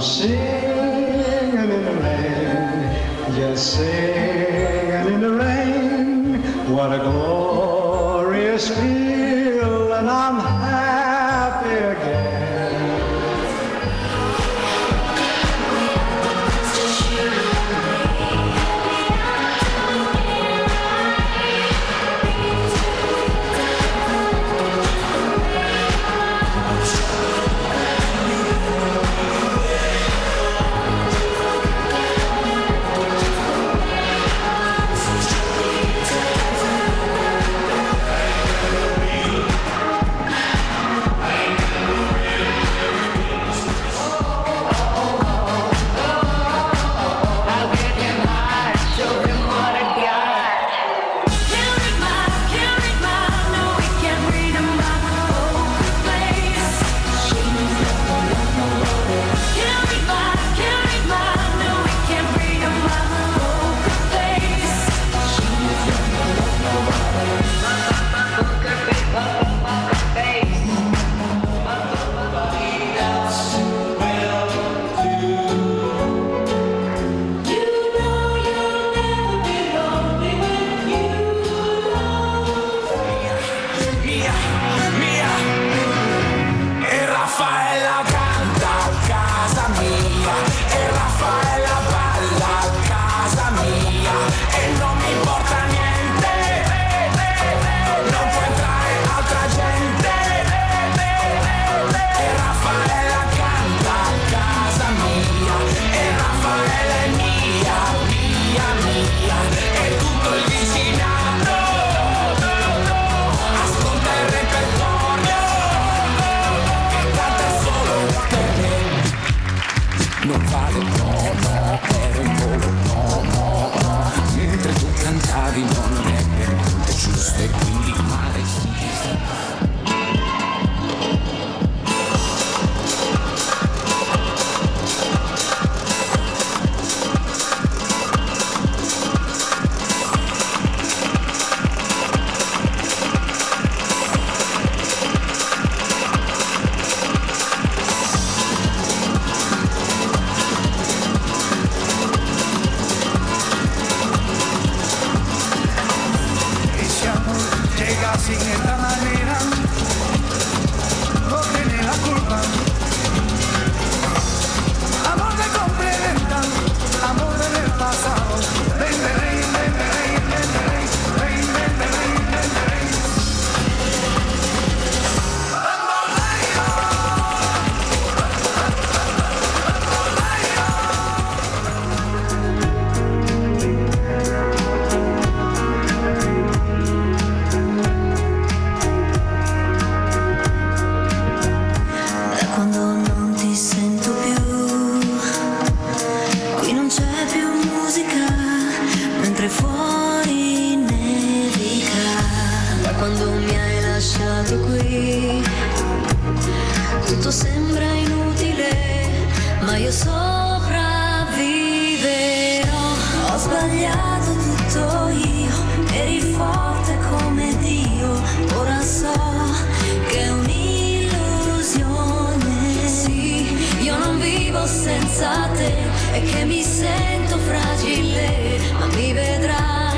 singing in the rain, just singing in the rain. What a glorious feeling, I'm happy again. Non vale, no, no, ero in volo, no, no, no. Mentre tu cantavi non è per niente giusto e quindi il mare si sin esta manera, no tiene la culpa. Amor de compra y venta, amor del pasado. Ven, ven, ven, ven, ven, ven, ven, ven, ven, ven, ven, ven. Fuori nevica, da quando mi hai lasciato qui, tutto sembra inutile, ma io sopravviverò. Ho sbagliato tutto io, eri forte come Dio, ora so che è un'illusione. Sì, io non vivo senza te e che mi sento fragile, ma mi vedrai.